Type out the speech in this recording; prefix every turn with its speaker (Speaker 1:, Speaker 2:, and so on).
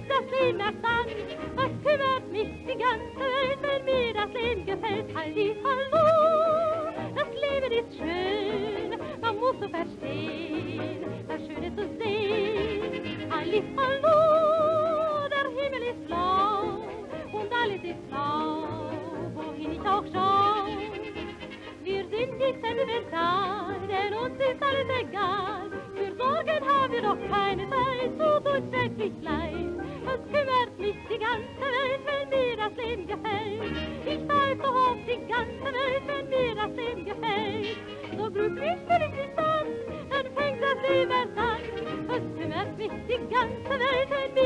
Speaker 1: das Leben erst an. Was kümmert mich die ganze Welt, wenn mir das Leben gefällt? Halli, hallo, das Leben ist schön, man muss so verstehen, das Schöne zu sehen. Halli, hallo, der Himmel ist blau und alles ist blau, wohin ich auch schau. Wir sind nicht sentimental, denn uns ist alles egal. Für Sorgen haben wir doch keine Zeit, tut uns wirklich leid. Es kümmert mich die ganze Welt, wenn mir das Leben gefällt. Ich weiß so oft die ganze Welt, wenn mir das Leben gefällt. So glücklich will ich nicht sein, dann fängt das Leben erst an. Es kümmert mich die ganze Welt, wenn